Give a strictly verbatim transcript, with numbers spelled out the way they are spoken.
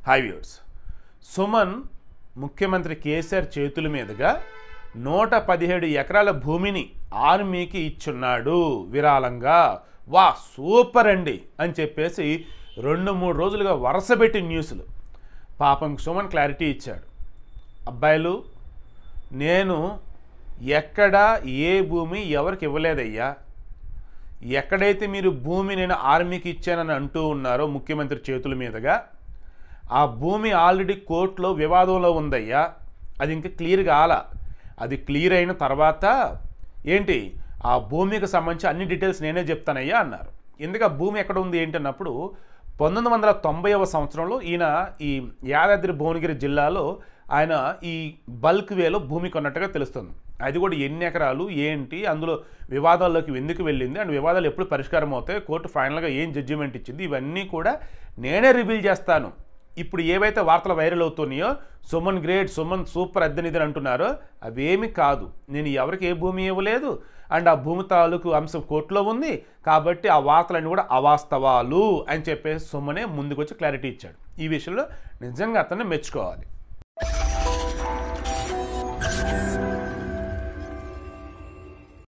High viewers, Suman ముఖ్యమంత్రి కేసీఆర్ చేతుల మీదుగా నూట పదిహేడు ఎకరాల భూమిని ఆర్మీకి ఇచ్చున్నాడు విరాళంగా. వా సూపర్ అండి అని చెప్పేసి రెండు మూడు రోజులుగా వరుసపెట్టి న్యూస్లు. పాపం సుమన్ క్లారిటీ ఇచ్చాడు. అబ్బాయిలు, నేను ఎక్కడ ఏ భూమి ఎవరికి ఇవ్వలేదయ్యా. ఎక్కడైతే మీరు భూమి నేను ఆర్మీకి ఇచ్చానని అంటూ ఉన్నారో ముఖ్యమంత్రి చేతుల మీదుగా, ఆ భూమి ఆల్రెడీ కోర్టులో వివాదంలో ఉందయ్యా. అది ఇంకా క్లియర్ కాల. అది క్లియర్ అయిన తర్వాత ఏంటి ఆ భూమికి సంబంధించి అన్ని డీటెయిల్స్ నేనే చెప్తానయ్యా అన్నారు. ఎందుకు ఆ భూమి ఎక్కడ ఉంది ఏంటన్నప్పుడు, పంతొమ్మిది వందల తొంభైవ సంవత్సరంలో ఈయన ఈ యాదాద్రి భువనగిరి జిల్లాలో ఆయన ఈ బల్క్ వేలో భూమి కొన్నట్టుగా తెలుస్తుంది. అది కూడా ఎన్ని ఎకరాలు ఏంటి, అందులో వివాదాల్లోకి ఎందుకు వెళ్ళింది అండ్ వివాదాలు ఎప్పుడు పరిష్కారం అవుతాయి, కోర్టు ఫైనల్గా ఏం జడ్జిమెంట్ ఇచ్చింది, ఇవన్నీ కూడా నేనే రివీల్ చేస్తాను. ఇప్పుడు ఏవైతే వార్తలు వైరల్ అవుతున్నాయో సుమన్ గ్రేట్, సుమన్ సూపర్ అద్దెనిదని అంటున్నారో అవేమి కాదు. నేను ఎవరికి ఏ భూమి ఇవ్వలేదు అండ్ ఆ భూమి తాలూకు అంశం కోర్టులో ఉంది కాబట్టి ఆ వార్తలన్నీ కూడా అవాస్తవాలు అని చెప్పేసి సుమనే ముందుకు వచ్చి క్లారిటీ ఇచ్చాడు. ఈ విషయంలో నిజంగా అతన్ని మెచ్చుకోవాలి.